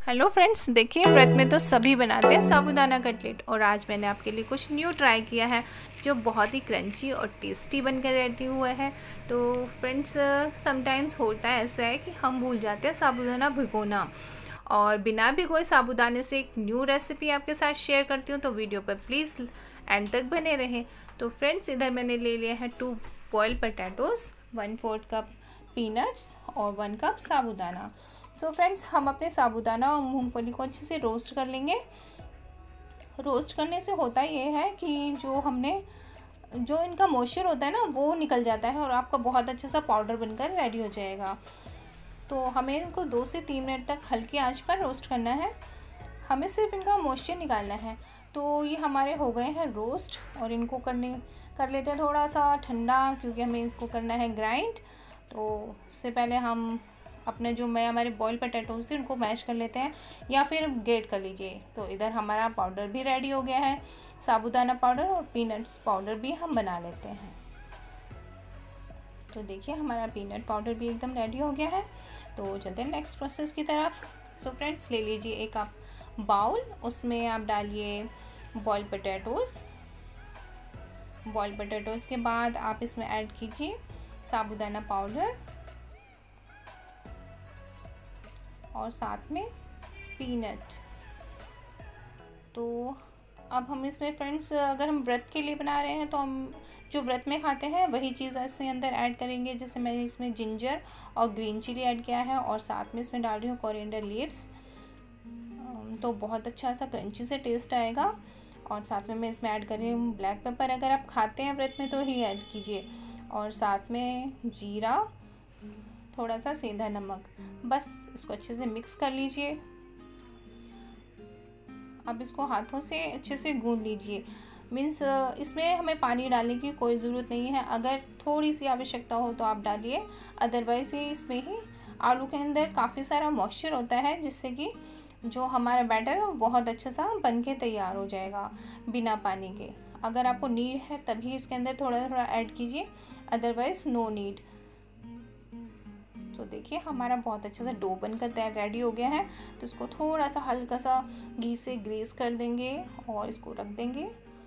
Hello friends, देखिए व्रत में तो सभी बनाते हैं साबूदाना कटलेट, और आज मैंने आपके लिए कुछ न्यू ट्राई किया है जो बहुत ही क्रंची और टेस्टी बनकर रेडी हुआ है। तो फ्रेंड्स, समटाइम्स होता है ऐसा है कि हम भूल जाते हैं साबूदाना भिगोना, और बिना भिगोए साबूदाने से एक न्यू रेसिपी आपके साथ शेयर करती हूँ, तो वीडियो पर प्लीज़ एंड तक बने रहें। तो फ्रेंड्स, इधर मैंने ले लिया है 2 बॉइल्ड पोटैटोज़, 1/4 कप पीनट्स और 1 कप साबूदाना। तो फ्रेंड्स, हम अपने साबूदाना और मूंगफली को अच्छे से रोस्ट कर लेंगे। रोस्ट करने से होता ये है कि जो इनका मॉइस्चर होता है ना, वो निकल जाता है और आपका बहुत अच्छा सा पाउडर बनकर रेडी हो जाएगा। तो हमें इनको 2 से 3 मिनट तक हल्की आंच पर रोस्ट करना है। हमें सिर्फ इनका मॉइस्चर निकालना है। तो ये हमारे हो गए हैं रोस्ट, और इनको कर लेते हैं थोड़ा सा ठंडा, क्योंकि हमें इसको करना है ग्राइंड। तो उससे पहले हम अपने हमारे बॉइल्ड पोटैटोज़ थे उनको मैश कर लेते हैं, या फिर ग्रेट कर लीजिए। तो इधर हमारा पाउडर भी रेडी हो गया है, साबूदाना पाउडर और पीनट्स पाउडर भी हम बना लेते हैं। तो देखिए हमारा पीनट पाउडर भी एकदम रेडी हो गया है। तो चलते हैं नेक्स्ट प्रोसेस की तरफ। सो फ्रेंड्स, ले लीजिए एक आप बाउल, उसमें आप डालिए बॉइल्ड पोटैटोज़। बॉइल्ड पोटैटोज़ के बाद आप इसमें ऐड कीजिए साबूदाना पाउडर और साथ में पीनट। तो अब हम इसमें फ्रेंड्स, अगर हम व्रत के लिए बना रहे हैं तो हम जो व्रत में खाते हैं वही चीज़ इसके अंदर ऐड करेंगे। जैसे मैंने इसमें जिंजर और ग्रीन चिली ऐड किया है, और साथ में इसमें डाल रही हूँ कोरिएंडर लीव्स। तो बहुत अच्छा सा क्रंची से टेस्ट आएगा। और साथ में मैं इसमें ऐड कर रही हूँ ब्लैक पेपर। अगर आप खाते हैं व्रत में तो ही ऐड कीजिए, और साथ में जीरा, थोड़ा सा सेंधा नमक। बस इसको अच्छे से मिक्स कर लीजिए। अब इसको हाथों से अच्छे से गूंद लीजिए। मीन्स इसमें हमें पानी डालने की कोई ज़रूरत नहीं है। अगर थोड़ी सी आवश्यकता हो तो आप डालिए, अदरवाइज़ ये इसमें ही आलू के अंदर काफ़ी सारा मॉइस्चर होता है, जिससे कि जो हमारा बैटर है वो बहुत अच्छा सा बन के तैयार हो जाएगा बिना पानी के। अगर आपको नीड है तभी इसके अंदर थोड़ा थोड़ा ऐड कीजिए, अदरवाइज़ नो नीड। तो देखिए हमारा बहुत अच्छा सा डो बनकर तैयार रेडी हो गया है। तो इसको थोड़ा सा हल्का सा घी से ग्रीस कर देंगे और इसको रख देंगे।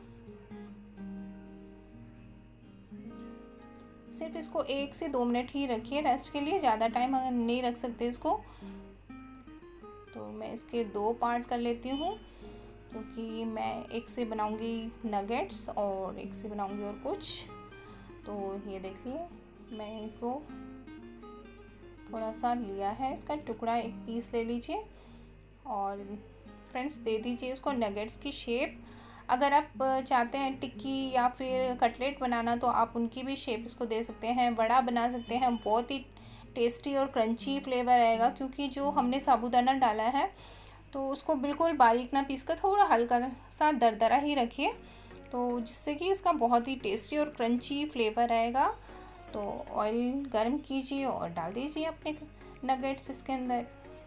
सिर्फ इसको 1 से 2 मिनट ही रखिए रेस्ट के लिए, ज़्यादा टाइम अगर नहीं रख सकते इसको। तो मैं इसके 2 पार्ट कर लेती हूँ, क्योंकि मैं एक से बनाऊँगी नगेट्स और एक से बनाऊँगी और कुछ। तो ये देखिए मैं इनको थोड़ा सा लिया है, इसका टुकड़ा एक पीस ले लीजिए और फ्रेंड्स दे दीजिए इसको नगेट्स की शेप। अगर आप चाहते हैं टिक्की या फिर कटलेट बनाना तो आप उनकी भी शेप इसको दे सकते हैं, बड़ा बना सकते हैं। बहुत ही टेस्टी और क्रंची फ्लेवर आएगा, क्योंकि जो हमने साबूदाना डाला है तो उसको बिल्कुल बारीक ना पीस कर थोड़ा हल्का सा दरदरा ही रखिए, तो जिससे कि इसका बहुत ही टेस्टी और क्रंची फ्लेवर आएगा। तो ऑयल गर्म कीजिए और डाल दीजिए अपने नगेट्स इसके अंदर।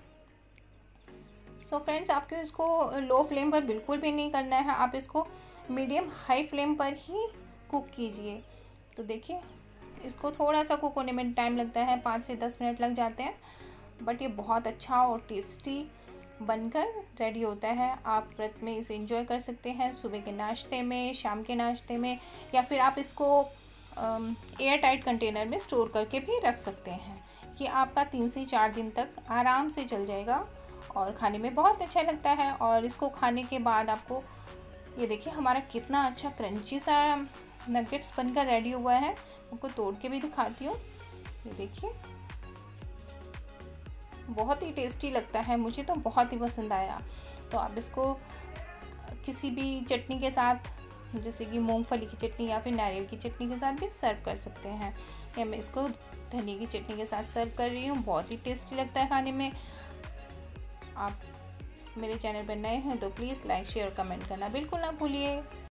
सो फ्रेंड्स, आपको इसको लो फ्लेम पर बिल्कुल भी नहीं करना है, आप इसको मीडियम हाई फ्लेम पर ही कुक कीजिए। तो देखिए इसको थोड़ा सा कुक होने में टाइम लगता है, 5 से 10 मिनट लग जाते हैं, बट ये बहुत अच्छा और टेस्टी बनकर रेडी होता है। आप व्रत में इसे एंजॉय कर सकते हैं, सुबह के नाश्ते में, शाम के नाश्ते में, या फिर आप इसको एयर टाइट कंटेनर में स्टोर करके भी रख सकते हैं। ये आपका 3 से 4 दिन तक आराम से चल जाएगा और खाने में बहुत अच्छा लगता है। और इसको खाने के बाद आपको ये देखिए हमारा कितना अच्छा क्रंची सा नगेट्स बनकर रेडी हुआ है। आपको तोड़ के भी दिखाती हूँ, ये देखिए बहुत ही टेस्टी लगता है, मुझे तो बहुत ही पसंद आया। तो आप इसको किसी भी चटनी के साथ, जैसे कि मूंगफली की चटनी या फिर नारियल की चटनी के साथ भी सर्व कर सकते हैं, या मैं इसको धनिया की चटनी के साथ सर्व कर रही हूँ। बहुत ही टेस्टी लगता है खाने में। आप मेरे चैनल पर नए हैं तो प्लीज़ लाइक, शेयर और कमेंट करना बिल्कुल ना भूलिए।